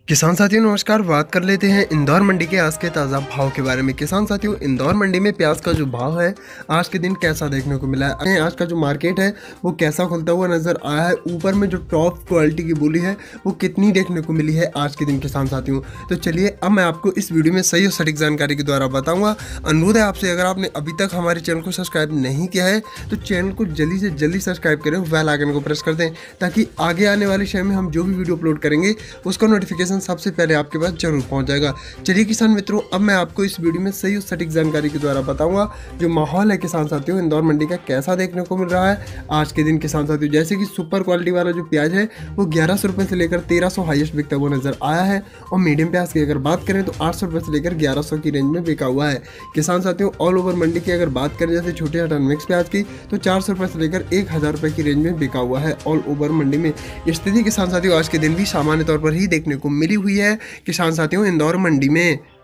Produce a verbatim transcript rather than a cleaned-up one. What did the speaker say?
किसान साथियों नमस्कार। बात कर लेते हैं इंदौर मंडी के आज के ताज़ा भाव के बारे में। किसान साथियों, इंदौर मंडी में प्याज का जो भाव है आज के दिन कैसा देखने को मिला है, आज का जो मार्केट है वो कैसा खुलता हुआ नजर आया है, ऊपर में जो टॉप क्वालिटी की बोली है वो कितनी देखने को मिली है आज के दिन किसान साथियों। तो चलिए अब मैं आपको इस वीडियो में सही और सटीक जानकारी के द्वारा बताऊंगा। अनुरोध है आपसे, अगर आपने अभी तक हमारे चैनल को सब्सक्राइब नहीं किया है तो चैनल को जल्दी से जल्दी सब्सक्राइब करें, बेल आइकन को प्रेस कर दें ताकि आगे आने वाले समय में हम जो भी वीडियो अपलोड करेंगे उसका नोटिफिकेशन सबसे पहले आपके पास जरूर पहुंच जाएगा। चलिए किसान मित्रों, अब मैं आपको इस वीडियो में सही और सटीक जानकारी के द्वारा बताऊंगा जो माहौल है किसान साथियों इंदौर मंडी का कैसा देखने को मिल रहा है आज के दिन किसान साथियों। जैसे कि सुपर क्वालिटी वाला जो प्याज है वो ग्यारह सौ रुपये से लेकर तेरह सौ हाईएस्ट बिकता हुआ नजर आया है, और मीडियम प्याज की अगर बात करें तो आठ सौ रुपये से लेकर ग्यारह सौ की रेंज में बिका हुआ है किसान साथियों। ऑल ओवर मंडी की अगर बात करें जैसे छोटे हटन मिक्स प्याज की तो चार सौ रुपये से लेकर एक हज़ार रुपये की रेंज में बिका हुआ है ऑल ओवर मंडी में। स्थिति किसान साथियों आज के दिन भी सामान्य तौर पर ही देखने को मिली हुई है किसान साथियों इंदौर मंडी में।